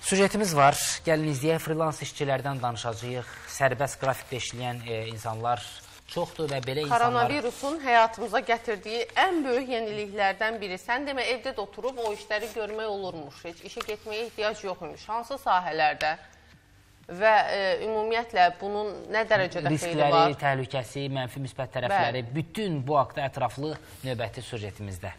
Sujetimiz var. Gəlin izləyək, freelance işçilərdən danışacağıq. Sərbəst qrafikdə işləyən insanlar çoxdur və belə insanlar... Koronavirusun həyatımıza gətirdiyi ən böyük yeniliklərdən biri. Sən demə, evdə də oturub o işləri görmək olurmuş. Heç işə getməyə ehtiyac yoxmuş. Hansı sahələrdə və ümumiyyətlə bunun nə dərəcədə xeyri var? Riskləri, təhlükəsi, mənfi müsbət tərəfləri, bütün bu haqda ətraflı növbəti sujetimizdə.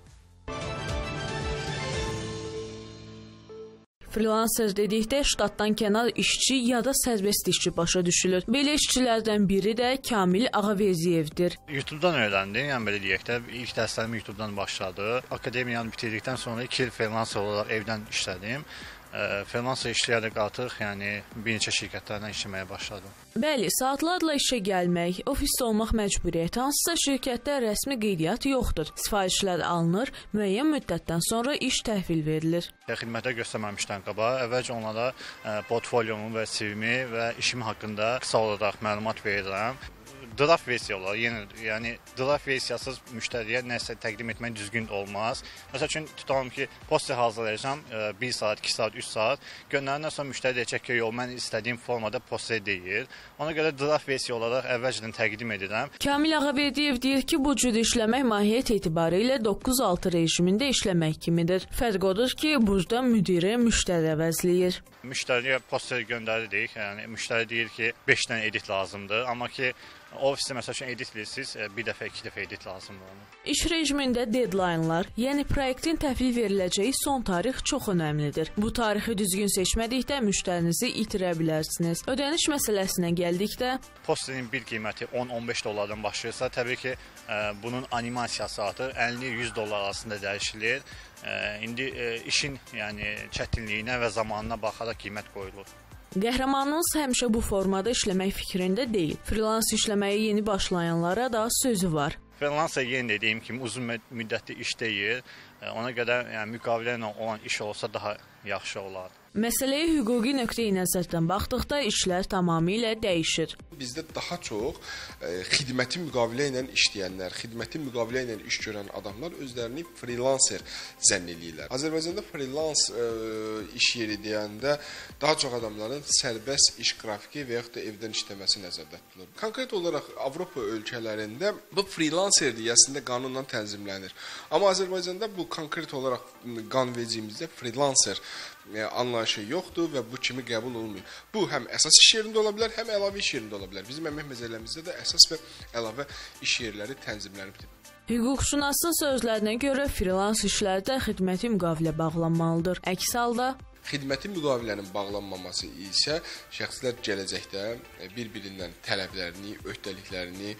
Freelancer dedikdə ştatdan kənar işçi ya da sərbəst işçi başa düşülür. Belə işçilərdən biri də Kamil Ağaverdiyevdir. YouTube'dan öyrəndim, yəni belə deyək də, ilk dərslərimi YouTube'dan başladı. Akademiyanı bitirdikdən sonra 2 il freelancer olaraq evdən işlədim. Freelancer işləyərək artıq, yəni bir neçə şirkətlərdən işləməyə başladım. Bəli, saatlarla işə gəlmək, ofisdə olmaq məcburiyyəti, hansısa şirkətdə rəsmi qeydiyyat yoxdur. Sifarişlər alınır, müəyyən müddətdən sonra iş təhvil verilir. Xidmətə göstərməmişdən qabaq, əvvəlcə onlara portfolyomu və CV-mi və işim haqqında qısa olaraq məlumat verirəm. Draft versiya olar, yəni draft versiyasız müştəriyə nəsə təqdim etmək düzgün olmaz. Məsəl üçün, tutalım ki, poster hazırlayacağam 1 saat, 2 saat, 3 saat. Göndərəndən sonra müştəri deyəcək ki, yox, mən istədiyim formada poster deyil. Ona görə draft versiya olaraq əvvəlcədən təqdim edirəm. Kamil Ağaverdiyev deyir ki, bu cür işləmək mahiyyət etibarilə 9-6 rejimində işləmək kimidir. Fərq odur ki, burada müdiri müştəri əvəzləyir. Müştəriyə poster göndəririk, yəni müştəri deyir ki, 5 dənə edit lazımdır, amma ki, ofisdə məsəl üçün edit edirsiniz, bir dəfə, 2 dəfə edit lazımdır onu. İş rejimində deadlinelar, yəni proyektin təhvil veriləcəyi son tarix çox önəmlidir. Bu tarixi düzgün seçmədikdə müştərinizi itirə bilərsiniz. Ödəniş məsələsinə gəldikdə... Posterin bir qiyməti 10-15 dollardan başlayırsa, təbii ki, bunun animasiyası artır, 50-100 dollar arasında dəyişilir. İndi işin çətinliyinə və zamanına baxaraq qiymət qoyulur. Qəhrəmanınız həmişə bu formada işləmək fikrində deyil. Freelance işləməyə yeni başlayanlara da sözü var. Freelancer yeni dediyim kimi uzun müddətli iş deyil. Ona qədər müqavilə ilə olan iş olsa daha yaxşı olar. Məsələyə hüquqi nöqteyi nəzərdən baxdıqda işlər tamamilə dəyişir. Bizdə daha çox xidməti müqavilə ilə işləyənlər, xidməti müqavilə ilə iş görən adamlar özlərini freelancer zənn edirlər. Azərbaycanda freelance iş yeri deyəndə daha çox adamların sərbəst iş qrafiki və yaxud da evdən işləməsi nəzərdə tutulur. Konkret olaraq Avropa ölkələrində bu freelancer deyəsində qanunla tənzimlənir. Amma Azərbaycanda bu konkret olaraq qanunvericiliyimizdə freelancer anlayışı yoxdur və bu kimi qəbul olunmuyor. Bu həm əsas iş yerində ola bilər, həm əlavə iş yerində ola bilər. Bizim əmək məcəllərimizdə də əsas və əlavə iş yerləri tənzimlənibdir. Hüquqşünasın sözlərinə görə freelance işlərdə xidməti müqavilə bağlanmalıdır. Əks halda xidməti müqavilənin bağlanmaması isə şəxslər gələcəkdə bir-birindən tələblərini, öhdəliklərini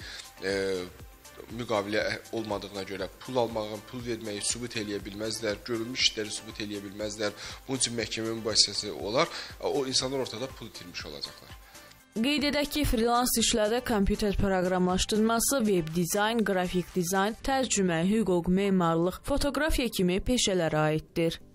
müqavilə olmadığına görə pul almağı, pul verməyi sübut eləyə bilməzlər, görülmüş işləri sübut eləyə bilməzlər. Bunun üçün məhkəmə mübahisəsi olar, o insanlar ortada pul itirmiş olacaqlar. Qeyd edək ki, freelance işlərdə kompüter proqramlaşdırması, web dizayn, qrafik dizayn, tərcümə, hüquq, memarlıq, fotoqrafiya kimi peşələrə aiddir.